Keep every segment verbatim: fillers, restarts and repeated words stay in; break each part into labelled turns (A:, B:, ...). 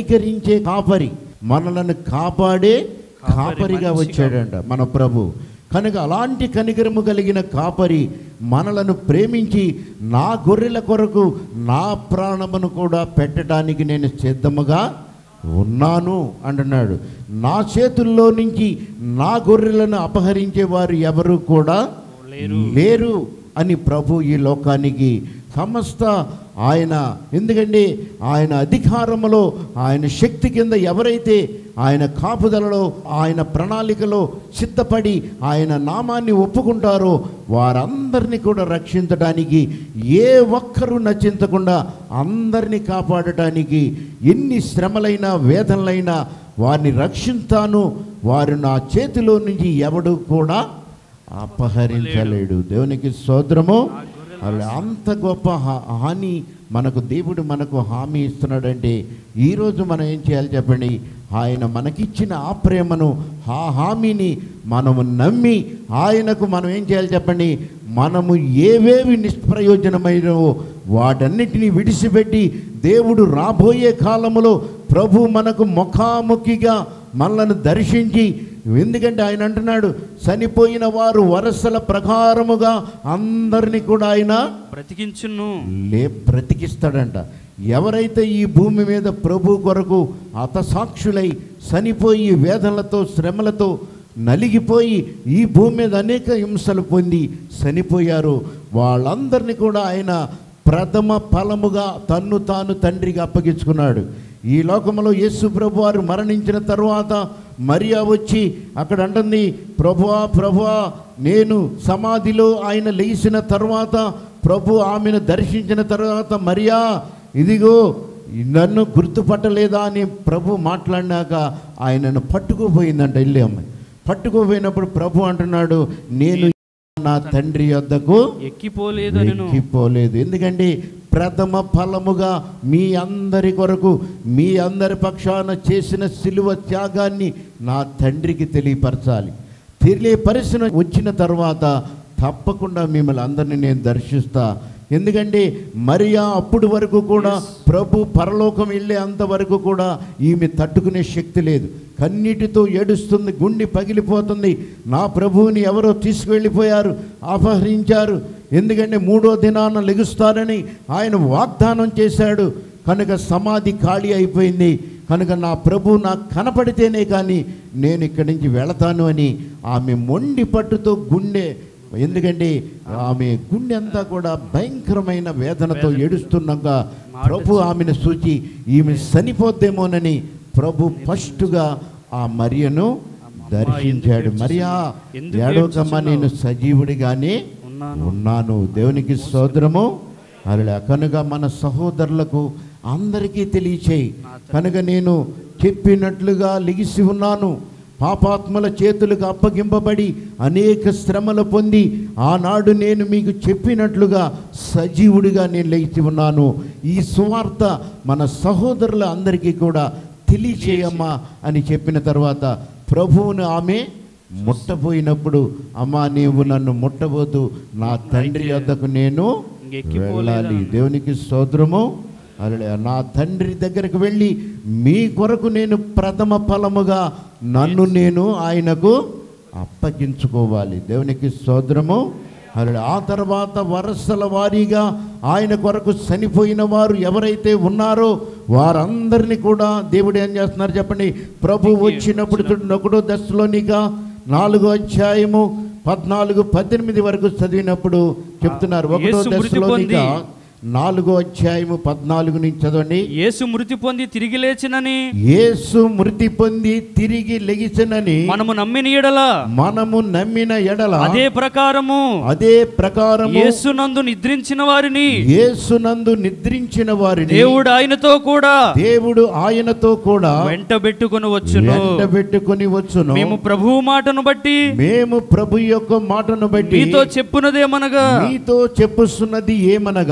A: కనికరించే కాపరి, మనలను కాపాడే కాపరిగా వచ్చాడంట మన ప్రభు. కనుక అలాంటి కనికరము కలిగిన కాపరి మనలను ప్రేమించి నా గొర్రెల కొరకు నా ప్రాణమును కూడా పెట్టడానికి నేను సిద్ధముగా ఉన్నాను అంటున్నాడు. నా చేతుల్లో నుంచి నా గొర్రెలను అపహరించే వారు ఎవరు కూడా లేరు అని ప్రభు ఈ లోకానికి సమస్త ఆయన, ఎందుకంటే ఆయన అధికారములో ఆయన శక్తి కింద ఎవరైతే ఆయన కాపుదలలో ఆయన ప్రణాళికలో సిద్ధపడి ఆయన నామాన్ని ఒప్పుకుంటారో వారందరినీ కూడా రక్షించడానికి, ఏ ఒక్కరూ నశించకుండా అందరినీ కాపాడటానికి ఎన్ని శ్రమలైనా వేదనలైనా వారిని రక్షిస్తాను, వారు నా చేతిలో నుంచి ఎవడు కూడా అపహరించలేడు. దేవునికి స్తోత్రము. అంత గొప్ప హాని మనకు దేవుడు మనకు హామీ ఇస్తున్నాడంటే ఈరోజు మనం ఏం చేయాలి చెప్పండి? ఆయన మనకిచ్చిన ఆ ప్రేమను, ఆ హామీని మనము నమ్మి ఆయనకు మనం ఏం చేయాలి చెప్పండి? మనము ఏవేవి నిష్ప్రయోజనమైనవో వాటన్నిటినీ విడిచిపెట్టి దేవుడు రాబోయే కాలములో ప్రభు మనకు ముఖాముఖిగా మనలను దర్శించి, ఎందుకంటే ఆయన అంటున్నాడు చనిపోయిన వారు వరసల ప్రకారముగా అందరినీ కూడా ఆయన
B: బ్రతికించును
A: లే బ్రతికిస్తాడంట. ఎవరైతే ఈ భూమి మీద ప్రభు కొరకు హతసాక్షులై చనిపోయి వేదనలతో శ్రమలతో నలిగిపోయి ఈ భూమి మీద అనేక హింసలు పొంది చనిపోయారు, వాళ్ళందరినీ కూడా ఆయన ప్రథమ ఫలముగా తన్ను తాను తండ్రికి అప్పగించుకున్నాడు. ఈ లోకంలో యేసు ప్రభు వారు మరణించిన తరువాత మరియా వచ్చి అక్కడ అంటుంది, ప్రభువా ప్రభువా, నేను సమాధిలో ఆయన లేచిన తర్వాత ప్రభు ఆమెను దర్శించిన తర్వాత మరియా ఇదిగో నన్ను గుర్తుపట్టలేదా అని ప్రభు మాట్లాడినాక ఆయనను పట్టుకుపోయిందంట. వెళ్ళి అమ్మాయి పట్టుకుపోయినప్పుడు ప్రభు అంటున్నాడు, నేను నా తండ్రి వద్దకు
B: ఎక్కిపోలేదు
A: ఎక్కిపోలేదు ఎందుకంటే ప్రథమ ఫలముగా మీ అందరి కొరకు మీ అందరి పక్షాన చేసిన సిలువ త్యాగాన్ని నా తండ్రికి తెలియపరచాలి. తెలియపరిచిన వచ్చిన తర్వాత తప్పకుండా మిమ్మల్ని అందరినీ నేను దర్శిస్తా. ఎందుకంటే మరియా అప్పుడు వరకు కూడా ప్రభు పరలోకం వెళ్ళే అంతవరకు కూడా ఈమె తట్టుకునే శక్తి లేదు, కన్నీటితో ఏడుస్తుంది, గుండె పగిలిపోతుంది. నా ప్రభువుని ఎవరో తీసుకువెళ్ళిపోయారు, అపహరించారు, ఎందుకంటే మూడో దినాన లెగుస్తారని ఆయన వాగ్దానం చేశాడు. కనుక సమాధి ఖాళీ అయిపోయింది, కనుక నా ప్రభు నాకు కనపడితేనే కానీ నేను ఇక్కడి నుంచి వెళతాను అని ఆమె మొండి పట్టుతో గుండె, ఎందుకంటే ఆమె గుండె అంతా కూడా భయంకరమైన వేదనతో ఏడుస్తున్నాక ప్రభు ఆమెను సూచి ఈమె చనిపోద్దేమోనని ప్రభు ఫస్ట్గా ఆ మరియను దర్శించాడు. మరియా ఏడవకమ్మా, నేను సజీవుడిగానే ఉన్నాను. దేవునికి స్తోత్రము. అలా కనుక మన సహోదరులకు అందరికీ తెలియచేయి, కనుక నేను చెప్పినట్లుగా లెగిసి ఉన్నాను, పాపాత్మల చేతులకు అప్పగింపబడి అనేక శ్రమలు పొంది ఆనాడు నేను మీకు చెప్పినట్లుగా సజీవుడిగా నేను లేచి ఉన్నాను. ఈ సువార్త మన సహోదరుల అందరికీ కూడా తెలియచేయమ్మా అని చెప్పిన తర్వాత ప్రభువును ఆమె ముట్టబోయినప్పుడు, అమ్మా నీవు నన్ను ముట్టబోతూ నా తండ్రి వద్దకు నేను వెళ్ళాలి. దేవునికి స్తోత్రము. అలా నా తండ్రి దగ్గరకు వెళ్ళి మీ కొరకు నేను ప్రథమ ఫలముగా నన్ను నేను ఆయనకు అప్పగించుకోవాలి. దేవునికి స్తోత్రము. అలా ఆ తర్వాత వరసల వారీగా ఆయన కొరకు చనిపోయిన వారు ఎవరైతే ఉన్నారో వారందరినీ కూడా దేవుడు ఏం చేస్తున్నారు చెప్పండి? ప్రభు వచ్చినప్పుడు చూడండి, ఒకటో దశలోనిగా నాలుగో అధ్యాయము పద్నాలుగు పద్దెనిమిది వరకు చదివినప్పుడు చెప్తున్నారు. ఒకటో దశలోనిగా నాలుగో అధ్యాయము పద్నాలుగు నుంచి చదవండి.
B: యేసు మృతి పొంది తిరిగి లేచినని,
A: యేసు మృతి పొంది తిరిగి లెగిసినని
B: మనము నమ్మిన ఎడల
A: మనము నమ్మిన ఎడల
B: అదే ప్రకారము
A: అదే ప్రకారము
B: యేసునందు నిద్రించిన వారిని
A: యేసునందు నిద్రించిన వారిని
B: దేవుడు ఆయనతో కూడా
A: దేవుడు ఆయనతో కూడా
B: వెంటబెట్టుకొని వచ్చును
A: వెంటబెట్టుకొని వచ్చును.
B: మేము ప్రభువు మాటను బట్టి
A: మేము ప్రభు యొక్క మాటను బట్టి
B: మీతో చెప్పున్నదేమనగా
A: మీతో చెప్పుస్తున్నది ఏమనగా,
B: ప్రభు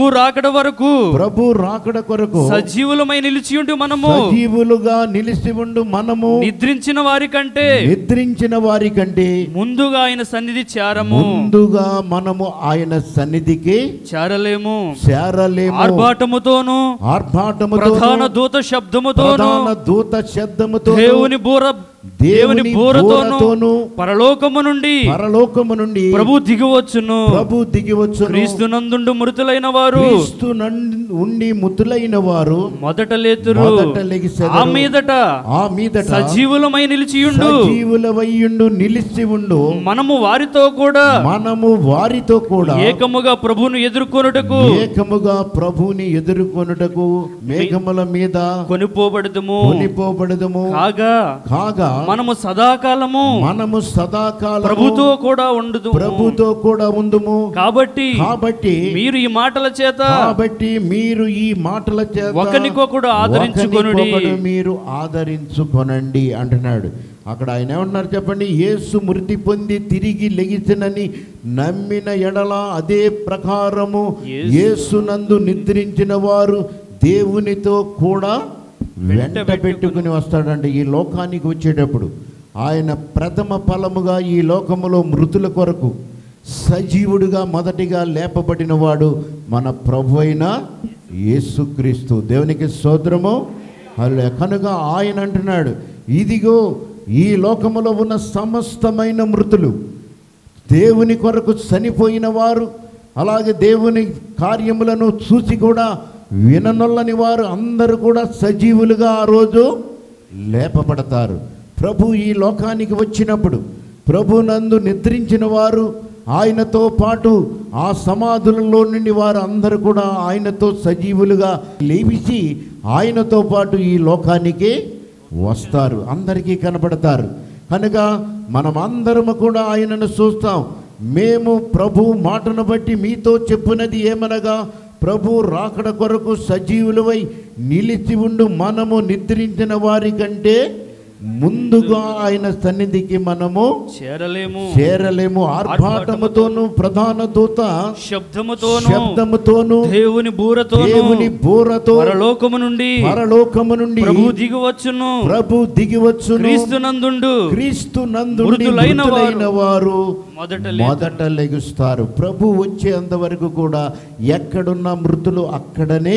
B: ప్రభు రాకడ వరకు
A: ప్రభు రాకడ కొరకు
B: సజీవులమై నిలిచియుండు మనము
A: సజీవులుగా నిలిచి ఉండు మనము
B: నిద్రించిన వారి కంటే
A: నిద్రించిన వారి కంటే
B: ముందుగా ఆయన సన్నిధి చేరము
A: ముందుగా మనము ఆయన సన్నిధికి
B: చేరలేము
A: చేరలేము.
B: ఆర్భాటముతోను
A: ఆర్భాటముతోను
B: ప్రధాన దూత శబ్దముతోను
A: ప్రధాన దూత శబ్దముతో
B: దేవుని బూర దేవుని బూరతోను పరలోకము నుండి
A: పరలోకము నుండి
B: ప్రభు దిగివచ్చును
A: ప్రభు దిగివచ్చును.
B: క్రీస్తునందుండు మృతులైన వారు
A: క్రీస్తు ఉండి మృతులైన వారు
B: మొదట లేతురు
A: మొదట లెగిసెదరు.
B: ఆ మీదట
A: ఆ మీదట
B: సజీవులమై నిలిచియుండు
A: సజీవులవైయుండు నిలిచి ఉండు
B: మనము వారితో కూడా
A: మనము వారితో కూడా
B: ఏకముగా ప్రభువును ఎదుర్కొనుటకు
A: ఏకముగా ప్రభువుని ఎదుర్కొనుటకు మేఘముల మీద
B: కొనిపోబడదుము
A: కొనిపోబడదుము.
B: కాగా
A: కాగా
B: మనము సదాకాలము
A: మనము సదాకాలం
B: ప్రభుతో కూడా ఉండుదు
A: ప్రభుతో కూడా ఉందుము.
B: కాబట్టి
A: కాబట్టి
B: మీరు ఈ మాటల చేత
A: కాబట్టి మీరు ఈ మాటల చేత
B: ఒకనికొకడు ఆదరించుకొనుడి
A: ఒకనికొకడు మీరు ఆదరించుకొనండి అంటున్నాడు. అక్కడ ఆయన ఏమన్నారు చెప్పండి? యేసు మృతి పొంది తిరిగి లెగిసినని నమ్మిన ఎడల అదే ప్రకారము యేసునందు నిద్రించిన వారు దేవునితో కూడా వెంట పెట్టుకుని వస్తాడండి. ఈ లోకానికి వచ్చేటప్పుడు ఆయన ప్రథమ ఫలముగా ఈ లోకములో మృతుల కొరకు సజీవుడిగా మొదటిగా లేపబడిన వాడు మన ప్రభు అయిన యేసుక్రీస్తు. దేవునికి స్తోత్రము. హల్లెలూయా. కనుక ఆయన అంటున్నాడు, ఇదిగో ఈ లోకములో ఉన్న సమస్తమైన మృతులు, దేవుని కొరకు చనిపోయిన వారు, అలాగే దేవుని కార్యములను చూసి కూడా విననొల్లని వారు అందరూ కూడా సజీవులుగా ఆ రోజు లేపబడతారు. ప్రభు ఈ లోకానికి వచ్చినప్పుడు ప్రభునందు నిద్రించిన వారు ఆయనతో పాటు ఆ సమాధులలో నుండి వారు అందరూ కూడా ఆయనతో సజీవులుగా లేవిసి ఆయనతో పాటు ఈ లోకానికి వస్తారు, అందరికీ కనబడతారు. కనుక మనం అందరము కూడా ఆయనను చూస్తాం. మేము ప్రభు మాటను బట్టి మీతో చెప్పున్నది ఏమనగా, ప్రభు రాకడ కొరకు సజీవులవై నిలిచి ఉండు మనము నిద్రించిన వారి కంటే ముందుగా ఆయన సన్నిధికి మనము
B: చేరలేము
A: చేరలేము ఆర్భాటముతోను ప్రధాన దూత
B: శబ్దముతోను
A: శబ్దముతోను
B: దేవుని బూరతోను
A: దేవుని బూరతో
B: పరలోకము నుండి
A: పరలోకము నుండి
B: ప్రభు దిగివచ్చును
A: ప్రభు దిగివచ్చును
B: క్రీస్తునందుండు
A: క్రీస్తునందు
B: మృతులైన
A: వారు
B: మొదట
A: మొదట లెగుస్తారు. ప్రభు వచ్చేంత వరకు కూడా ఎక్కడున్న మృతులు అక్కడనే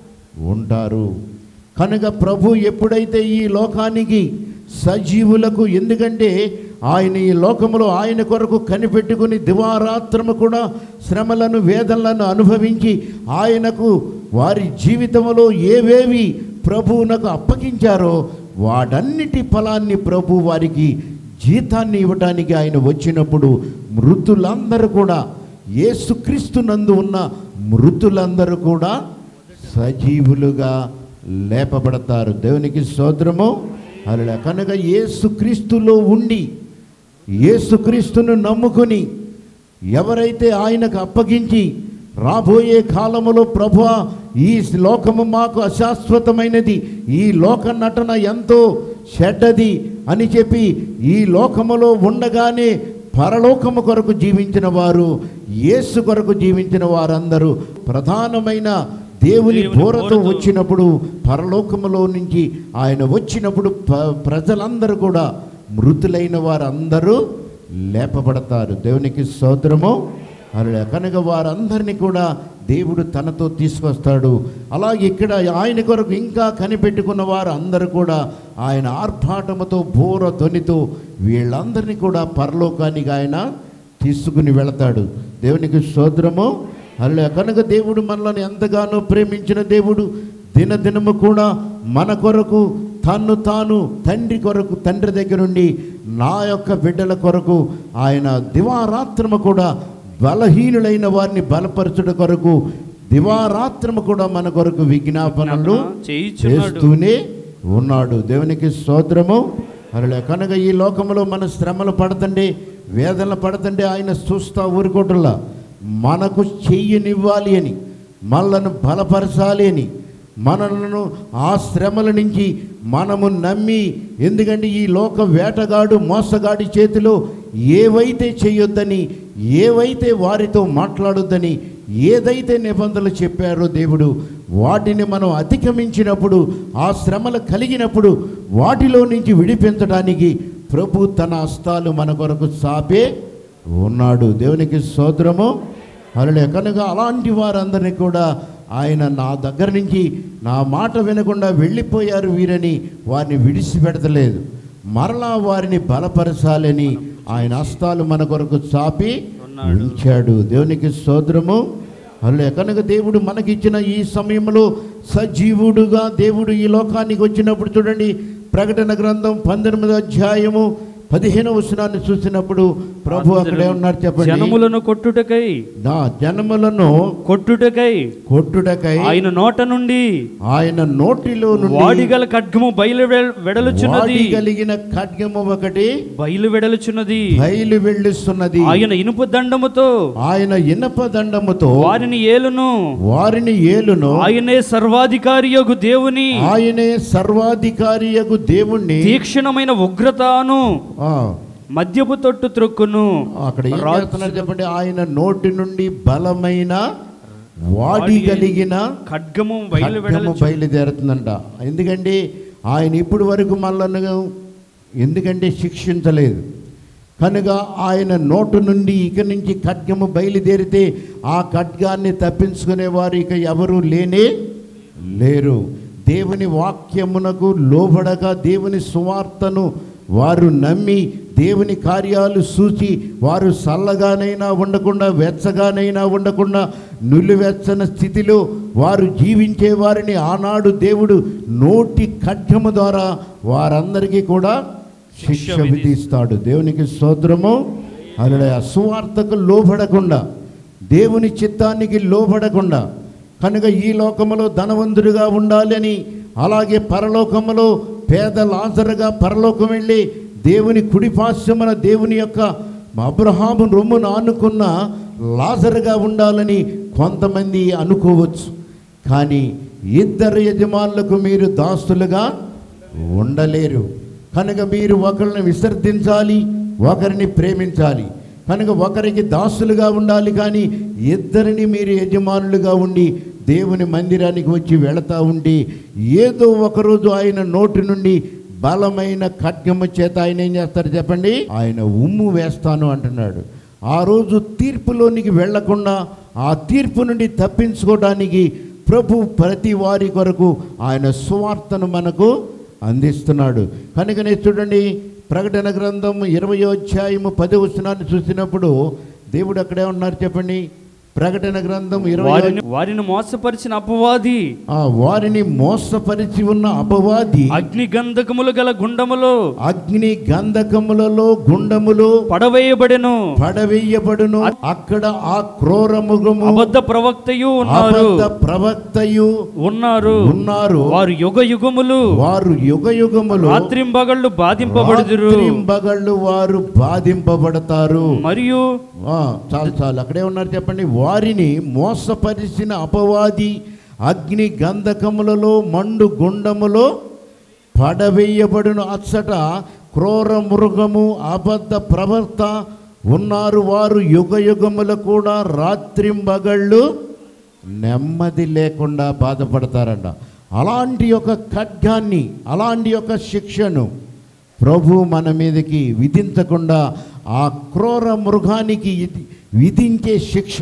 A: ఉంటారు. కనుక ప్రభు ఎప్పుడైతే ఈ లోకానికి సజీవులకు, ఎందుకంటే ఆయన ఈ లోకములో ఆయన కొరకు కనిపెట్టుకుని దివారాత్రము కూడా శ్రమలను వేదనలను అనుభవించి ఆయనకు వారి జీవితంలో ఏవేవి ప్రభువునకు అప్పగించారో వాటన్నిటి ఫలాన్ని ప్రభు వారికి జీతాన్ని ఇవ్వటానికి ఆయన వచ్చినప్పుడు మృతులందరూ కూడా, యేసుక్రీస్తునందు ఉన్న మృతులందరూ కూడా సజీవులుగా లేపబడతారు. దేవునికి స్తోత్రము. హల్లెలూయా. కనుక యేసుక్రీస్తులో ఉండి యేసుక్రీస్తును నమ్ముకొని ఎవరైతే ఆయనకు అప్పగించి రాబోయే కాలములో ప్రభువా ఈ లోకము మాకు అశాశ్వతమైనది, ఈ లోక నటన ఎంతో చెడ్డది అని చెప్పి ఈ లోకములో ఉండగానే పరలోకము కొరకు జీవించిన వారు, యేసు కొరకు జీవించిన వారందరూ ప్రధానమైన దేవుని బోరతో వచ్చినప్పుడు పరలోకములో నుంచి ఆయన వచ్చినప్పుడు ప్రజలందరూ కూడా మృతులైన వారందరూ లేపబడతారు. దేవునికి స్తోత్రము. హల్లెలూయా. కనుక వారందరినీ కూడా దేవుడు తనతో తీసుకొస్తాడు. అలాగే ఇక్కడ ఆయన కొరకు ఇంకా కనిపెట్టుకున్న వారు అందరూ కూడా ఆయన ఆర్భాటముతో బోర ధ్వనితో వీళ్ళందరినీ కూడా పరలోకానికి ఆయన తీసుకుని వెళతాడు. దేవునికి స్తోత్రము. హల్లెలూయా. కనుక దేవుడు మనల్ని ఎంతగానో ప్రేమించిన దేవుడు దినదినము కూడా మన కొరకు తన్ను తాను తండ్రి కొరకు తండ్రి దగ్గర నుండి నా యొక్క బిడ్డల కొరకు ఆయన దివారాత్రము కూడా బలహీనులైన వారిని బలపరచుట కొరకు దివారాత్రము కూడా మన కొరకు విజ్ఞాపనలు చేస్తూనే ఉన్నాడు. దేవునికి స్తోత్రము. హల్లెలూయా. కనుక ఈ లోకంలో మన శ్రమలు పడుతుండే, వేదనలు పడుతుండే ఆయన చూస్తా ఊరుకోవటంలా మనకు చెయ్యనివ్వాలి అని, మనలను బలపరచాలి అని, మనలను ఆ శ్రమల నుంచి మనము నమ్మి, ఎందుకంటే ఈ లోక వేటగాడు మోసగాడి చేతిలో ఏవైతే చేయొద్దని, ఏవైతే వారితో మాట్లాడొద్దని, ఏదైతే నిబంధనలు చెప్పారో దేవుడు, వాటిని మనం అధిగమించినప్పుడు, ఆ శ్రమలు కలిగినప్పుడు వాటిలో నుంచి విడిపించడానికి ప్రభు తన హస్తాలు మన కొరకు చాపే ఉన్నాడు. దేవునికి స్తోత్రము. హల్లెలూయా. కనుక అలాంటి వారందరినీ కూడా ఆయన నా దగ్గర నుంచి నా మాట వినకుండా వెళ్ళిపోయారు వీరని వారిని విడిచిపెడతలేదు. మరలా వారిని బలపరచాలని ఆయన హస్తాలు మన కొరకు చాపి ఉంచాడు. దేవునికి స్తోత్రము. హల్లెలూయా. కనుక దేవుడు మనకిచ్చిన ఈ సమయంలో సజీవుడుగా దేవుడు ఈ లోకానికి వచ్చినప్పుడు చూడండి, ప్రకటన గ్రంథం పంతొమ్మిదో అధ్యాయము పదిహేనవ వచనాన్ని చూసినప్పుడు ప్రభు అక్కడే ఉన్నారు. చెప్పండి.
B: జనములను కొట్టుటకై
A: నా జనములను
B: కొట్టుటకై
A: కొట్టుటకై
B: ఆయన నోట నుండి
A: ఆయన నోటిలో నుండి
B: వాడిగల ఖడ్గము బయలు వెడలుచున్నది.
A: కలిగిన ఖడ్గము ఒకటి
B: బయలు వెడలుచున్నది
A: బయలు వెళ్ళుస్తున్నది.
B: ఆయన ఇనుప దండముతో
A: ఆయన ఇనప దండముతో
B: వారిని ఏలును
A: వారిని ఏలును.
B: ఆయనే సర్వాధికారియగు దేవుని
A: ఆయనే సర్వాధికారియగు దేవుణ్ణి
B: తీక్షణమైన ఉగ్రతను
A: ఆ
B: మద్యపు తొట్టు త్రొక్కును.
A: అక్కడ ఏం చేస్తున్నారు చెప్పండి. ఆయన నోటి నుండి బలమైన వాడి కలిగిన
B: ఖడ్గము
A: ఖడ్గము బయలుదేరుతుందంట. ఎందుకంటే ఆయన ఇప్పటి వరకు మనల్ని ఎందుకంటే శిక్షించలేదు కనుక ఆయన నోటు నుండి ఇక నుంచి ఖడ్గము బయలుదేరితే ఆ ఖడ్గాన్ని తప్పించుకునేవారు ఇక ఎవరు లేనే లేరు. దేవుని వాక్యమునకు లోబడక దేవుని సువార్తను వారు నమ్మి దేవుని కార్యాలు చూసి వారు చల్లగానైనా ఉండకుండా వెచ్చగానైనా ఉండకుండా నులివెచ్చని స్థితిలో వారు జీవించే వారిని ఆనాడు దేవుడు నోటి ఖడ్గము ద్వారా వారందరికీ కూడా శిక్ష విధిస్తాడు. దేవునికి స్తోత్రము. హల్లెలూయా. సువార్తకు లోబడకుండా దేవుని చిత్తానికి లోబడకుండా కనుక ఈ లోకములో ధనవంతుడిగా ఉండాలని, అలాగే పరలోకములో పేద లాజరుగా పరలోకం వెళ్ళి దేవుని కుడిపార్శ్వమున దేవుని యొక్క అబ్రహాము రొమ్మును ఆనుకున్న లాజరుగా ఉండాలని కొంతమంది అనుకోవచ్చు. కానీ ఇద్దరు యజమానులకు మీరు దాసులుగా ఉండలేరు. కనుక మీరు ఒకరిని విసర్జించాలి, ఒకరిని ప్రేమించాలి. కనుక ఒకరికి దాసులుగా ఉండాలి, కానీ ఇద్దరిని మీరు యజమానులుగా ఉండి దేవుని మందిరానికి వచ్చి వెళతా ఉండి ఏదో ఒకరోజు ఆయన నోటి నుండి బలమైన ఖడ్గము చేత ఆయన ఏం చేస్తారు చెప్పండి, ఆయన ఉమ్ము వేస్తాను అంటున్నాడు. ఆ రోజు తీర్పులోనికి వెళ్లకుండా ఆ తీర్పు నుండి తప్పించుకోవడానికి ప్రభు ప్రతి వారి కొరకు ఆయన సువార్తను మనకు అందిస్తున్నాడు. కనుకనే చూడండి, ప్రకటన గ్రంథం ఇరవయో అధ్యాయము పదో వచనాన్ని చూసినప్పుడు దేవుడు అక్కడే ఉన్నారు చెప్పండి. ప్రకటన గ్రంథం ఇరవై
B: వారిని మోసపరిచిన అపవాది
A: ఆ వారిని మోసపరిచి ఉన్న అపవాది
B: అగ్ని గంధకములు గల గుండములో
A: అగ్ని గంధకములలో గుండములు
B: పడవేయబడెను
A: పడవేయబడును అక్కడ ఆ క్రూర మృగము
B: అబద్ధ ప్రవక్తయు ఉన్నారు
A: అబద్ధ ప్రవక్తయు
B: ఉన్నారు
A: ఉన్నారు
B: వారు యుగ యుగములు
A: వారు యుగ యుగములు
B: రాత్రింబగళ్ళు బాధింపబడుదురు
A: రాత్రింబగళ్ళు వారు బాధింపబడతారు. మరియు చాలు చాలు అక్కడే ఉన్నారు చెప్పండి. వారిని మోసపరిచిన అపవాది అగ్ని గంధకములలో మండు గుండములో పడవేయబడును. అచ్చట క్రూర మృగము అబద్ధ ప్రవర్త ఉన్నారు. వారు యుగ యుగములు కూడా రాత్రింబగళ్ళు నెమ్మది లేకుండా బాధపడతారంట. అలాంటి యొక్క ఖడ్గాన్ని, అలాంటి యొక్క శిక్షను ప్రభు మన మీదకి విధించకుండా ఆ క్రూర మృగానికి విధించే శిక్ష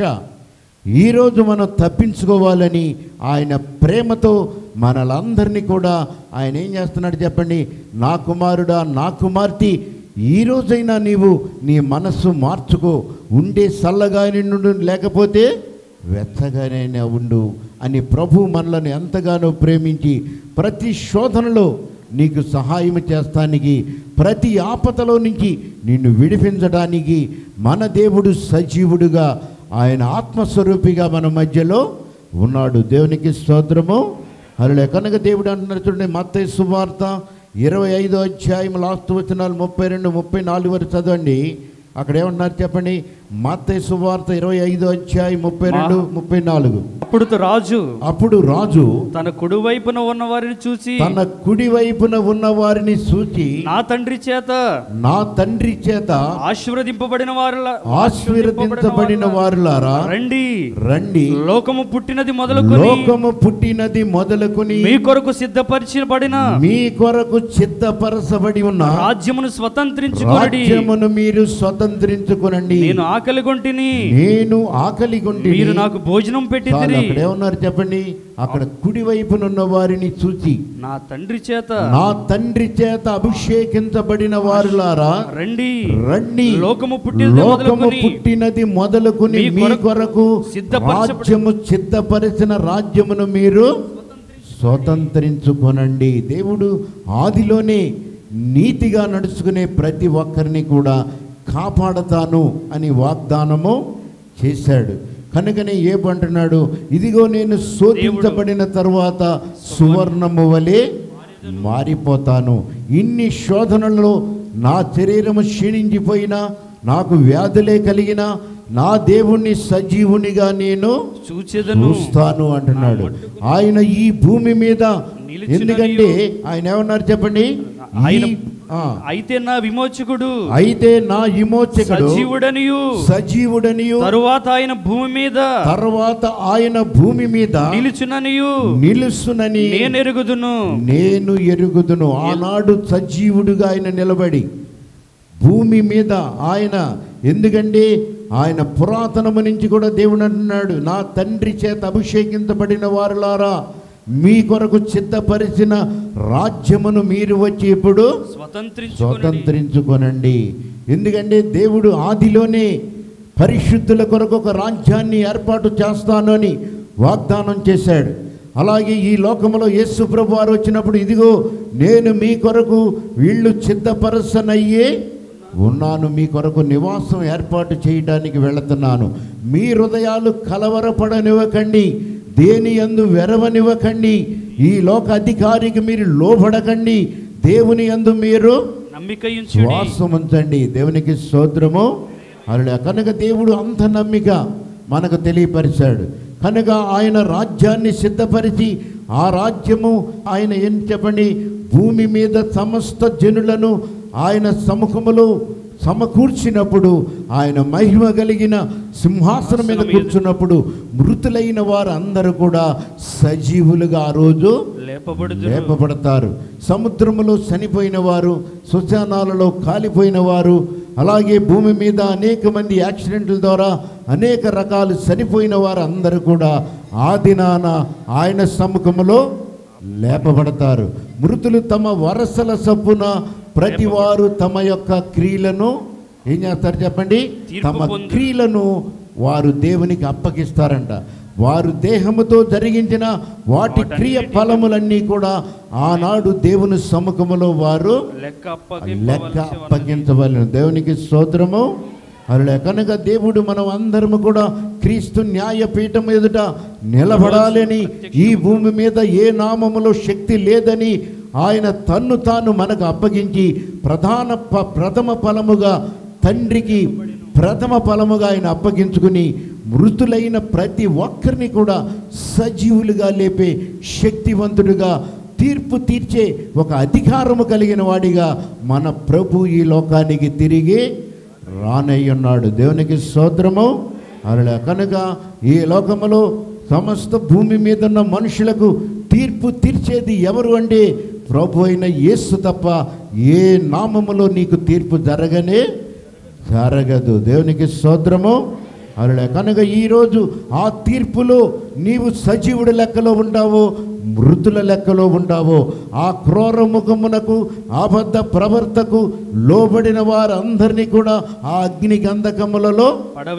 A: ఈరోజు మనం తప్పించుకోవాలని ఆయన ప్రేమతో మనలందరినీ కూడా ఆయన ఏం చేస్తున్నాడు చెప్పండి. నా కుమారుడా, నా కుమార్తె, ఈరోజైనా నీవు నీ మనస్సు మార్చుకో, ఉండే చల్లగానే నుండు లేకపోతే వెచ్చగానే ఉండు అని ప్రభు మనలను ఎంతగానో ప్రేమించి ప్రతి శోధనలో నీకు సహాయం చేస్తానికి, ప్రతి ఆపదలో నుంచి నిన్ను విడిపించడానికి మన దేవుడు సజీవుడుగా, ఆయన ఆత్మస్వరూపిగా మన మధ్యలో ఉన్నాడు. దేవునికి స్తోత్రము. హల్లెలూయా. కనుక దేవుడు అంటున్నారు చూడండి, మత్తయి సువార్త ఇరవై ఐదో అధ్యాయం లాస్ట్ వచనాలు ముప్పై రెండు ముప్పై నాలుగు వరకు చదవండి. అక్కడ ఏమన్నారు చెప్పండి. మత్తయి సువార్త ఇరవై ఐదో అధ్యాయం ముప్పై రెండు ముప్పై నాలుగు
B: అప్పుడు రాజు
A: అప్పుడు రాజు
B: తన కుడి వైపున ఉన్న వారిని చూసి
A: తన కుడి వైపున ఉన్న వారిని చూచి
B: నా తండ్రి చేత
A: నా తండ్రి చేత
B: ఆశీర్వదింపబడిన వారు
A: ఆశీర్వదించబడిన వారులారా
B: రండి
A: రండి,
B: లోకము పుట్టినది మొదలుకొని
A: లోకము పుట్టినది మొదలుకొని
B: మీ కొరకు సిద్ధపరచబడిన
A: మీ కొరకు సిద్ధపరచబడి ఉన్న
B: రాజ్యమును స్వతంత్రించుకొనుడి.
A: రాజ్యమును మీరు స్వతంత్రించుకొనండి.
B: నేను ఆకలి గొంటిని,
A: నేను ఆకలి గొంటిని,
B: మీరు నాకు భోజనం పెట్టితిరి.
A: అక్కడ ఏమన్నారు చెప్పండి? అక్కడ కుడి వైపున ఉన్న వారిని చూచి
B: నా తండ్రి చేత
A: నా తండ్రి చేత అభిషేకించబడిన వారులారా
B: రండి
A: రండి,
B: లోకము పుట్టినది
A: లోకము
B: మొదలుకొని
A: పుట్టినది మొదలుకొని
B: మీ
A: మీ
B: కొరకు
A: కొరకు
B: సిద్ధపరచబడి-
A: రాజ్యము సిద్ధపరిచిన రాజ్యమును మీరు స్వతంత్రించుకొనండి. దేవుడు ఆదిలోనే నీతిగా నడుచుకునే ప్రతి ఒక్కరిని కూడా కాపాడతాను అని వాగ్దానము చేశాడు. కనుకనే ఏమంటున్నాడు? ఇదిగో నేను శోధించబడిన తరువాత సువర్ణము వలె మారిపోతాను. ఇన్ని శోధనలలో నా శరీరము క్షీణించిపోయినా, నాకు వ్యాధులే కలిగినా, నా దేవుణ్ణి సజీవునిగా నేను చూస్తాను అంటున్నాడు. ఆయన ఈ భూమి మీద, ఎందుకంటే ఆయన ఏమన్నారు చెప్పండి?
B: ఆయన అయితే నా విమోచకుడు,
A: అయితే నా విమోచకుడు
B: సజీవుడనియు
A: సజీవుడనియు
B: తరువాత ఆయన భూమి మీద
A: తరువాత ఆయన భూమి మీద
B: నిలుచుననియు
A: నిలుసునని
B: నేను ఎరుగుదును
A: నేను ఎరుగుదును. ఆనాడు సజీవుడుగా ఆయన నిలబడి భూమి మీద ఆయన, ఎందుకంటే ఆయన పురాతనము నుంచి కూడా దేవుడు అంటున్నాడు, నా తండ్రి చేత అభిషేకించబడిన వారులారా మీ కొరకు సిద్ధపరిచిన రాజ్యమును మీరు వచ్చి ఇప్పుడు స్వతంత్రించుకొనండి. ఎందుకంటే దేవుడు ఆదిలోనే పరిశుద్ధుల కొరకు ఒక రాజ్యాన్ని ఏర్పాటు చేస్తాను అని వాగ్దానం చేశాడు. అలాగే ఈ లోకంలో యేసు ప్రభు వారు వచ్చినప్పుడు, ఇదిగో నేను మీ కొరకు వీళ్ళు సిద్ధపరచనయ్యే ఉన్నాను, మీ కొరకు నివాసం ఏర్పాటు చేయడానికి వెళుతున్నాను. మీ హృదయాలు కలవరపడనివ్వకండి, దేని యందు వెరవనివ్వకండి, ఈ లోక అధికారికి మీరు లోబడకండి, దేవుని యందు మీరు శ్వాసం ఉంచండి. దేవునికి స్తోత్రము. అలా కనుక దేవుడు అంత నమ్మిక మనకు తెలియపరిచాడు. కనుక ఆయన రాజ్యాన్ని సిద్ధపరిచి, ఆ రాజ్యము ఆయన ఏం చెప్పండి, భూమి మీద సమస్త జనులను ఆయన సముఖములో సమకూర్చినప్పుడు, ఆయన మహిమ కలిగిన సింహాసనం మీద కూర్చున్నప్పుడు మృతులైన వారు అందరూ కూడా సజీవులుగా ఆ రోజు లేపబడతారు. సముద్రములో చనిపోయిన వారు, శ్మశానాలలో కాలిపోయిన వారు, అలాగే భూమి మీద అనేక మంది యాక్సిడెంట్ల ద్వారా అనేక రకాలు చనిపోయిన వారు అందరూ కూడా ఆ దినాన ఆయన సముఖములో లేపబడతారు. మృతులు తమ వరసల చొప్పున ప్రతి వారు తమ యొక్క క్రియలను ఏం చేస్తారు చెప్పండి? తమ క్రియలను వారు దేవునికి అప్పగిస్తారంట. వారు దేహముతో జరిగించిన వాటి క్రియ ఫలములన్నీ కూడా ఆనాడు దేవుని సముఖములో వారు లెక్క అప్పగించవలెను. దేవునికి స్తోత్రము. అలా కనుక దేవుడు మనం అందరము కూడా క్రీస్తు న్యాయపీఠం ఎదుట నిలబడాలని, ఈ భూమి మీద ఏ నామములో శక్తి లేదని ఆయన తన్ను తాను మనకు అప్పగించి ప్రధాన ప ప్రథమ ఫలముగా తండ్రికి ప్రథమ ఫలముగా ఆయన అప్పగించుకుని మృతులైన ప్రతి ఒక్కరిని కూడా సజీవులుగా లేపే శక్తివంతుడిగా, తీర్పు తీర్చే ఒక అధికారము కలిగిన వాడిగా మన ప్రభు ఈ లోకానికి తిరిగి రానయ్యున్నాడు. దేవునికి స్తోత్రము. అలా కనుక ఈ లోకములో సమస్త భూమి మీద ఉన్న మనుషులకు తీర్పు తీర్చేది ఎవరు అంటే ప్రభు అయిన యేసు తప్ప ఏ నామములో నీకు తీర్పు జరగనే జరగదు. దేవునికి స్తోత్రము. అలా కనుక ఈరోజు ఆ తీర్పులో నీవు సజీవుడి లెక్కలో ఉంటావో, మృతుల లెక్కలో ఉంటావో, ఆ క్రూర ముఖమునకు అబద్ధ ప్రవర్తకు లోబడిన వారందరినీ కూడా ఆ అగ్ని గంధకములలో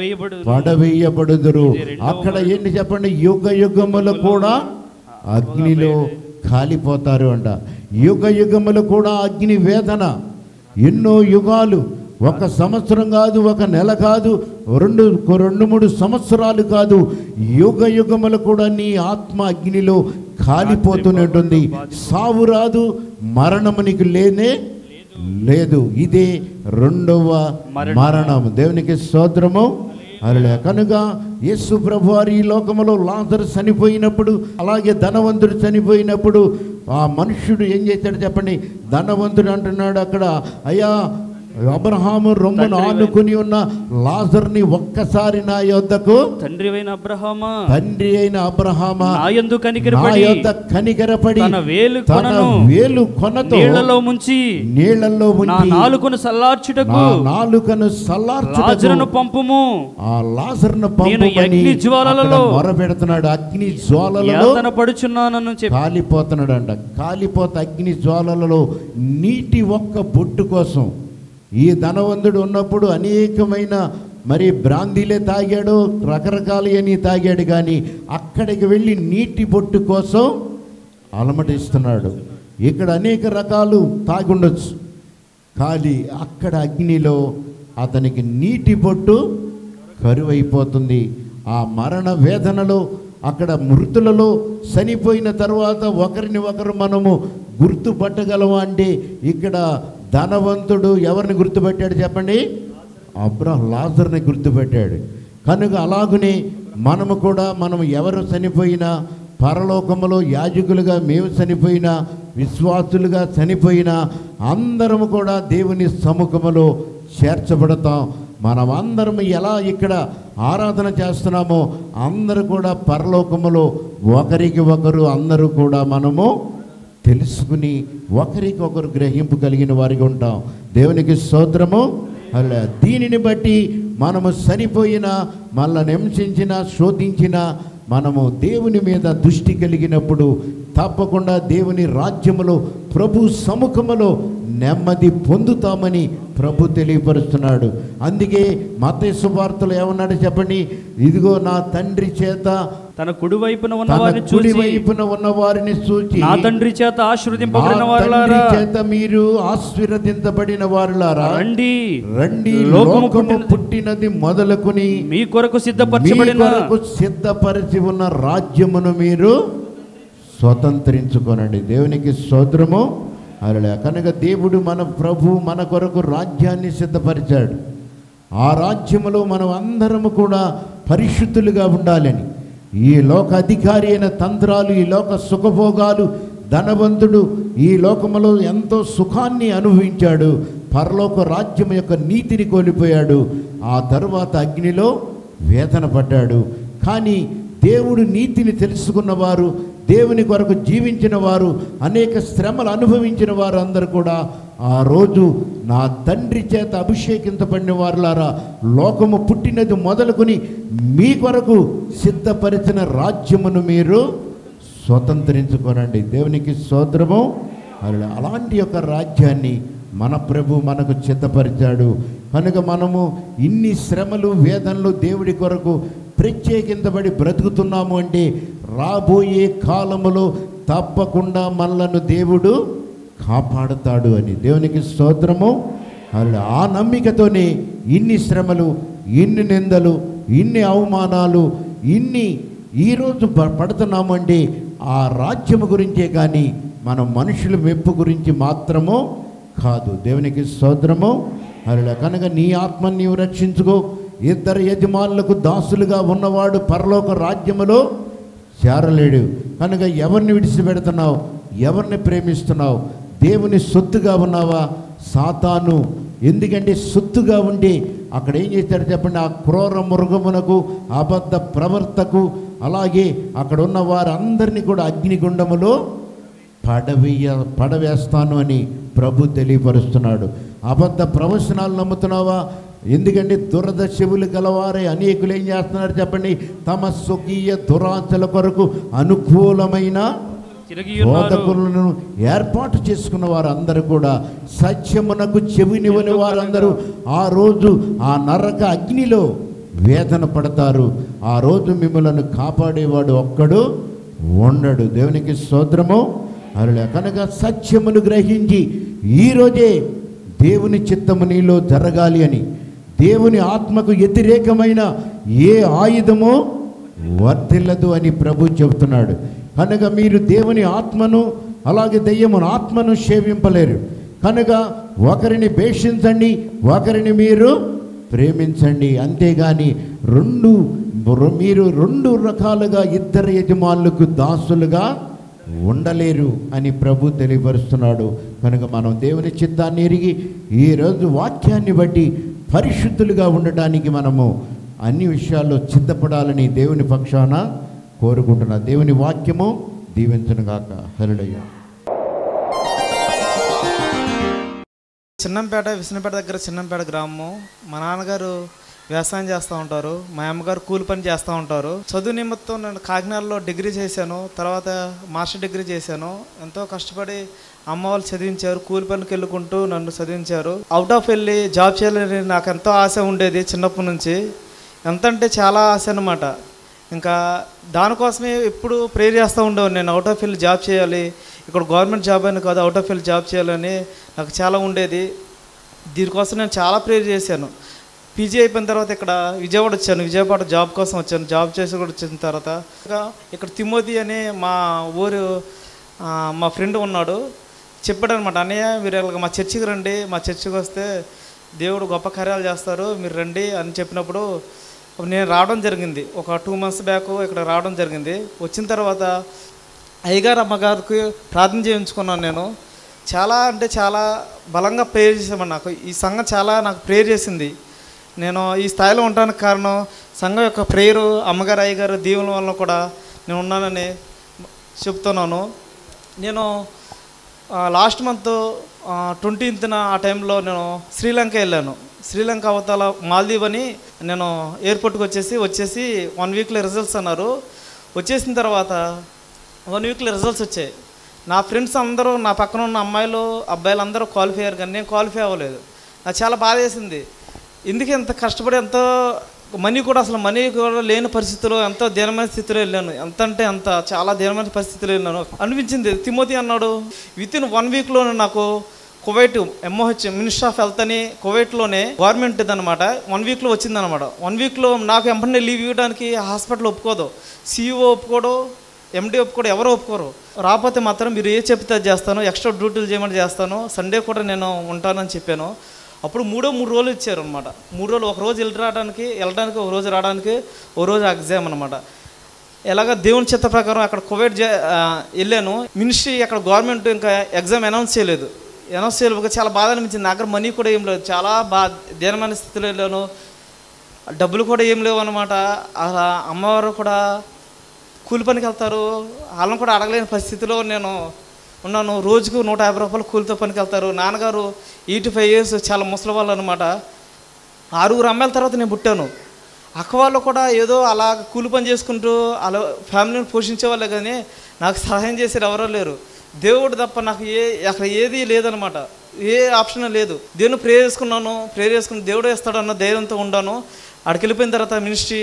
A: పడవేయబడుదురు. అక్కడ ఏంటి చెప్పండి? యుగ యుగములు కూడా అగ్నిలో కాలిపోతారు అంట. యుగ యుగములు కూడా అగ్ని వేదన. ఎన్నో యుగాలు, ఒక సంవత్సరం కాదు, ఒక నెల కాదు, రెండు రెండు మూడు సంవత్సరాలు కాదు, యుగ యుగములు కూడా నీ ఆత్మ అగ్నిలో కాలిపోతూనే ఉంటుంది. సావు రాదు, మరణము నీకు లేనే లేదు. ఇదే రెండవ మరణం. దేవునికి స్తోత్రము. అలా కనుక యేసు ప్రభువారు ఈ లోకములో లాజరు చనిపోయినప్పుడు, అలాగే ధనవంతుడు చనిపోయినప్పుడు ఆ మనుష్యుడు ఏం చేశాడు చెప్పండి? ధనవంతుడు అంటున్నాడు అక్కడ, అయ్యా అబ్రహాము రొమ్మును ఆనుకుని ఉన్న లాజర్ని ఒక్కసారి నా యొద్దకు,
B: తండ్రి అయిన అబ్రహామా
A: తండ్రి అయిన అబ్రహామా
B: నా యందు కనికరపడి,
A: నా యొద్ద కనికరపడి
B: తన వేలు
A: తన
B: కొనను
A: వేలు కొనతో
B: నీళ్లలో ముంచి
A: నీళ్లలో
B: నా
A: ముంచి
B: నాలుకను సల్లార్చుటకు
A: నా నాలుకను సల్లార్చుటకు
B: లాజరును పంపుము.
A: ఆ లాజరును
B: నేను
A: పంపమని
B: అగ్ని జ్వాలలలో
A: మొరపెడుతున్నాడు. అగ్ని జ్వాలలలో
B: యాతన పడుచున్నానని చెప్పి
A: కాలిపోతున్నాడు అంట. కాలిపోత అగ్ని జ్వాలలలో నీటి ఒక్క బొట్టు కోసం ఈ ధనవంతుడు ఉన్నప్పుడు అనేకమైన మరి బ్రాందీలే తాగాడు, రకరకాల అని తాగాడు, కానీ అక్కడికి వెళ్ళి నీటి బొట్టు కోసం అలమటిస్తున్నాడు. ఇక్కడ అనేక రకాలు తాగుండొచ్చు, కానీ అక్కడ అగ్నిలో అతనికి నీటి బొట్టు కరువైపోతుంది. ఆ మరణ వేదనలో, అక్కడ మృతులలో చనిపోయిన తర్వాత ఒకరిని ఒకరు మనము గుర్తుపట్టగలమా అంటే, ఇక్కడ ధనవంతుడు ఎవరిని గుర్తుపెట్టాడు చెప్పండి? అబ్రా లాజర్ని గుర్తుపెట్టాడు. కనుక అలాగునే మనము కూడా, మనం ఎవరు చనిపోయినా, పరలోకములో యాజకులుగా మేము చనిపోయినా, విశ్వాసులుగా చనిపోయినా, అందరము కూడా దేవుని సముఖములో చేర్చబడతాం. మనం అందరం ఎలా ఇక్కడ ఆరాధన చేస్తున్నామో అందరూ కూడా పరలోకములో ఒకరికి ఒకరు అందరూ కూడా మనము తెలుసుకుని ఒకరికి ఒకరు గ్రహింపు కలిగిన వారిగా ఉంటాం. దేవునికి స్తోత్రము. అలా దీనిని బట్టి మనము చనిపోయిన, మళ్ళా నింసించిన, శోధించిన, మనము దేవుని మీద దృష్టి కలిగినప్పుడు తప్పకుండా దేవుని రాజ్యములో, ప్రభు సముఖములో నెమ్మది పొందుతామని ప్రభు తెలియపరుస్తున్నాడు. అందుకే మత్తయి సువార్తలో ఏమన్నాడు చెప్పండి? ఇదిగో నా తండ్రి చేత,
B: తన కుడి వైపున ఉన్న వారిని చూచి,
A: కుడి వైపున ఉన్న వారిని చూచి,
B: నా తండ్రి చేత ఆశీర్వదింపబడిన వారులారా,
A: చేత మీరు ఆశీర్వదించబడిన వారులారా,
B: రండి
A: రండి,
B: లోకము
A: లోకము పుట్టినది మొదలుకొని
B: మీ కొరకు సిద్ధపరచబడిన,
A: మీ కొరకు సిద్ధపరిచి ఉన్న రాజ్యమును మీరు స్వతంత్రించుకోనండి. దేవునికి స్తోత్రము. అలా కనుక దేవుడు మన ప్రభు మన కొరకు రాజ్యాన్ని సిద్ధపరిచాడు. ఆ రాజ్యములో మనం అందరము కూడా పరిశుద్ధులుగా ఉండాలని, ఈ లోక అధికారి అయిన తంత్రాలు, ఈ లోక సుఖభోగాలు, ధనవంతుడు ఈ లోకములో ఎంతో సుఖాన్ని అనుభవించాడు, పరలోక రాజ్యం యొక్క నీతిని కోల్పోయాడు. ఆ తరువాత అగ్నిలో వేదన పడ్డాడు. కానీ దేవుడు నీతిని తెలుసుకున్నవారు, దేవుని కొరకు జీవించిన వారు, అనేక శ్రమలు అనుభవించిన వారు అందరూ కూడా ఆ రోజు నా తండ్రి చేత అభిషేకించబడిన వారులారా, లోకము పుట్టినది మొదలుకొని మీ కొరకు సిద్ధపరిచిన రాజ్యమును మీరు స్వతంత్రించుకోనండి. దేవునికి స్తోత్రము. అలా అలాంటి యొక్క రాజ్యాన్ని మన ప్రభు మనకు సిద్ధపరిచాడు. కనుక మనము ఇన్ని శ్రమలు, వేదనలు దేవుడి కొరకు ప్రత్యేకించబడి బ్రతుకుతున్నాము అంటే రాబోయే కాలములో తప్పకుండా మనలను దేవుడు కాపాడుతాడు అని. దేవునికి స్తోత్రము. అలా ఆ నమ్మికతోనే ఇన్ని శ్రమలు, ఇన్ని నిందలు, ఇన్ని అవమానాలు, ఇన్ని ఈరోజు పడుతున్నామంటే ఆ రాజ్యము గురించే కానీ మనం మనుషుల మెప్పు గురించి మాత్రము కాదు. దేవునికి స్తోత్రము. అలా కనుక నీ ఆత్మని నీవు రక్షించుకో. ఇద్దరు యజమానులకు దాసులుగా ఉన్నవాడు పరలోక రాజ్యములో చేరలేడు. కనుక ఎవరిని విడిచిపెడుతున్నావు? ఎవరిని ప్రేమిస్తున్నావు? దేవుని సొత్తుగా ఉన్నావా? సాతాను. ఎందుకంటే సొత్తుగా ఉండి అక్కడ ఏం చేస్తాడు చెప్పండి? ఆ క్రూర మృగమునకు, అబద్ధ ప్రవర్తకు, అలాగే అక్కడ ఉన్న వారందరినీ కూడా అగ్నిగుండములో పడవేయ పడవేస్తాను అని ప్రభు తెలియపరుస్తున్నాడు. అబద్ధ ప్రవచనాలు నమ్ముతున్నావా? ఎందుకంటే దురద చెవులు గలవారే అనేకులు ఏం చేస్తున్నారు చెప్పండి? తమ స్వకీయ దురాశల కొరకు అనుకూలమైన బోధకులను ఏర్పాటు చేసుకున్న వారందరూ కూడా సత్యమునకు చెవినివని వారందరూ ఆ రోజు ఆ నరక అగ్నిలో వేదన పడతారు. ఆ రోజు మిమ్మలను కాపాడేవాడు ఒక్కడు ఉండడు. దేవునికి స్తోత్రము. అలా కనుక సత్యమును గ్రహించి ఈరోజే దేవుని చిత్తము నీలో జరగాలి అని, దేవుని ఆత్మకు వ్యతిరేకమైన ఏ ఆయుధమో వర్తిల్లదు అని ప్రభు చెబుతున్నాడు. కనుక మీరు దేవుని ఆత్మను, అలాగే దెయ్యమును ఆత్మను సేవింపలేరు. కనుక ఒకరిని భేషించండి, ఒకరిని మీరు ప్రేమించండి. అంతేగాని రెండు మీరు రెండు రకాలుగా ఇద్దరు యజమానులకు దాసులుగా ఉండలేరు అని ప్రభు తెలియపరుస్తున్నాడు. కనుక మనం దేవుని చిత్తాన్ని ఎరిగి ఈరోజు వాక్యాన్ని బట్టి పరిశుద్ధులుగా ఉండటానికి మనము అన్ని విషయాల్లో సిద్ధపడాలని దేవుని పక్షాన కోరుకుంటున్నా. దేవుని వాక్యము దీవించునుగాక. హల్లెలూయా.
C: చిన్నంపేట, విష్ణుపేట దగ్గర చిన్నంపేట గ్రామం. మా నాన్నగారు వ్యవసాయం చేస్తూ ఉంటారు, మా అమ్మగారు కూలి పని చేస్తూ ఉంటారు. చదువు నిమిత్తం నేను కాకినాడలో డిగ్రీ చేశాను, తర్వాత మాస్టర్ డిగ్రీ చేశాను. ఎంతో కష్టపడి అమ్మ వాళ్ళు చదివించారు, కూలి పనికి వెళ్ళుకుంటూ నన్ను చదివించారు. అవుట్ ఆఫ్ వెళ్ళి జాబ్ చేయాలని నాకు ఎంతో ఆశ ఉండేది చిన్నప్పటి నుంచి. ఎంత అంటే చాలా ఆశ అన్నమాట. ఇంకా దానికోసమే ఎప్పుడు ప్రేర్ చేస్తూ ఉండేవాడు. నేను అవుట్ ఆఫ్ వెళ్ళి జాబ్ చేయాలి, ఇక్కడ గవర్నమెంట్ జాబ్ అని కాదు, అవుట్ ఆఫ్ వెళ్ళి జాబ్ చేయాలని నాకు చాలా ఉండేది. దీనికోసం నేను చాలా ప్రేర్ చేశాను. పీజీ అయిపోయిన తర్వాత ఇక్కడ విజయవాడ వచ్చాను, విజయవాడ జాబ్ కోసం వచ్చాను. జాబ్ చేసి కూడా వచ్చిన తర్వాత ఇక్కడ తిమోతి అని మా ఊరు మా ఫ్రెండ్ ఉన్నాడు, చెప్పాడు అనమాట, అన్నయ్య మీరు మా చర్చికి రండి, మా చర్చికి వస్తే దేవుడు గొప్ప కార్యాలు చేస్తారు, మీరు రండి అని చెప్పినప్పుడు నేను రావడం జరిగింది. ఒక టూ మంత్స్ బ్యాక్ ఇక్కడ రావడం జరిగింది. వచ్చిన తర్వాత అయ్యగారు అమ్మగారికి ప్రార్థన చేయించుకున్నాను. నేను చాలా అంటే చాలా బలంగా ప్రేయర్ చేసామని, నాకు ఈ సంఘం చాలా నాకు ప్రేయర్ చేసింది. నేను ఈ స్థాయిలో ఉండడానికి కారణం సంఘం యొక్క ప్రేయరు, అమ్మగారు అయ్యగారు దీవుల వల్ల కూడా నేను ఉన్నానని చెప్తున్నాను. నేను లాస్ట్ మంత్ ట్వంటీన్త్న ఆ టైంలో నేను శ్రీలంక వెళ్ళాను. శ్రీలంక అవతల మాల్దీవ్ అని నేను ఎయిర్పోర్ట్కి వచ్చేసి వచ్చేసి వన్ వీక్లో రిజల్ట్స్ అన్నారు. వచ్చేసిన తర్వాత వన్ వీక్లో రిజల్ట్స్ వచ్చాయి. నా ఫ్రెండ్స్ అందరూ, నా పక్కన ఉన్న అమ్మాయిలు అబ్బాయిలు అందరూ క్వాలిఫై అయ్యారు, కానీ నేను క్వాలిఫై అవ్వలేదు. నాకు చాలా బాధ వేసింది. ఎందుకు ఎంత కష్టపడి ఎంతో మనీ కూడా అసలు మనీ కూడా లేని పరిస్థితిలో ఎంతో దీనమైన స్థితిలో వెళ్ళాను. ఎంత అంటే అంత చాలా దీనమైన పరిస్థితిలో వెళ్ళాను అనిపించింది. తిమోతి అన్నాడు, విత్ ఇన్ వన్ వీక్లోనే నాకు Kuwait MOH minister of health అని కువైట్లోనే గవర్నమెంట్ అనమాట వన్ వీక్లో వచ్చిందనమాట. వన్ వీక్లో నాకు వెంటనే లీవ్ ఇవ్వడానికి హాస్పిటల్ ఒప్పుకోదు, సీఈఓ ఒప్పుకోడు, ఎండీ ఒప్పుకోడు, ఎవరో ఒప్పుకోరు. రాకపోతే మాత్రం మీరు ఏ చెప్తే చేస్తాను, ఎక్స్ట్రా డ్యూటీలు చేయమని చేస్తాను, సండే కూడా నేను ఉంటానని చెప్పాను. అప్పుడు మూడో మూడు రోజులు ఇచ్చారు అనమాట. మూడు రోజులు, ఒక రోజు వెళ్ళి రావడానికి వెళ్ళడానికి ఒక రోజు రావడానికి ఒక రోజు ఎగ్జామ్ అనమాట. ఎలాగ దేవుని చిత్త ప్రకారం అక్కడ కువైట్ వెళ్ళాను. మినిస్ట్రీ అక్కడ గవర్నమెంట్ ఇంకా ఎగ్జామ్ అనౌన్స్ చేయలేదు. అనౌన్స్ చేయలేదు చాలా బాధ అనిపించింది. నా దగ్గర మనీ కూడా ఏం లేదు, చాలా బా దీనమైన స్థితిలో వెళ్ళాను, డబ్బులు కూడా ఏం లేవు అనమాట. అలా అమ్మవారు కూడా కూలి పనికి వెళ్తారు, వాళ్ళని కూడా అడగలేని పరిస్థితిలో నేను ఉన్నాను. రోజుకు నూట యాభై రూపాయలు కూలితో పనికి వెళ్తారు. నాన్నగారు ఎయిటీ ఫైవ్ ఇయర్స్ చాలా ముసలి వాళ్ళు అనమాట. ఆరుగురు అమ్మాయిల తర్వాత నేను పుట్టాను. అక్క వాళ్ళు కూడా ఏదో అలా కూలి పని చేసుకుంటూ అలా ఫ్యామిలీని పోషించే వాళ్ళే, కానీ నాకు సహాయం చేసేది ఎవరో లేరు. దేవుడు తప్ప నాకు ఏ అక్కడ ఏది లేదనమాట, ఏ ఆప్షన్ లేదు. దేవుని ప్రేర్ చేసుకున్నాను, ప్రేర్ చేసుకుని దేవుడు వేస్తాడన్న ధైర్యంతో ఉన్నాను. అక్కడికి వెళ్ళిపోయిన తర్వాత మినిస్ట్రీ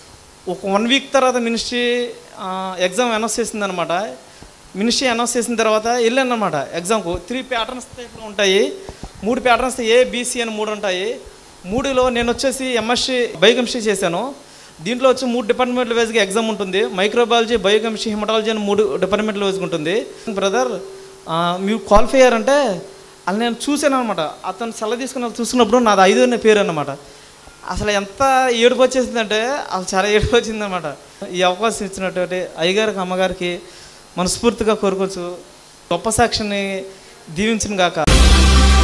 C: ఒక వన్ వీక్ తర్వాత మినిస్ట్రీ ఎగ్జామ్ అనౌన్స్ చేసిందనమాట. మినిస్ట్రీ అనౌన్స్ చేసిన తర్వాత వెళ్ళాను అనమాట ఎగ్జామ్కు. త్రీ ప్యాటర్న్స్ టైప్లో ఉంటాయి, మూడు ప్యాటర్న్స్ ఏ బీసీ అని మూడు ఉంటాయి. మూడులో నేను వచ్చేసి ఎంఎస్సీ బయోకెమిస్ట్రీ చేశాను. దీంట్లో వచ్చి మూడు డిపార్ట్మెంట్ల వైజ్గా ఎగ్జామ్ ఉంటుంది. మైక్రోబయాలజీ, బయోకెమిస్ట్రీ, హిమటాలజీ అని మూడు డిపార్ట్మెంట్ల వైజ్గా ఉంటుంది. బ్రదర్ మీరు క్వాలిఫై అయ్యారంటే అది నేను చూశాను అనమాట. అతను సెలవు తీసుకుని చూసుకున్నప్పుడు నాది ఐదు అనే పేరు అన్నమాట. అసలు ఎంత ఏడుపు వచ్చేసిందంటే అసలు చాలా ఏడుపు వచ్చిందనమాట. ఈ అవకాశం ఇచ్చినటువంటి అయ్యగారికి అమ్మగారికి మనస్ఫూర్తిగా కోరుకోవచ్చు. గొప్ప సాక్షిని దీవించిన గాక.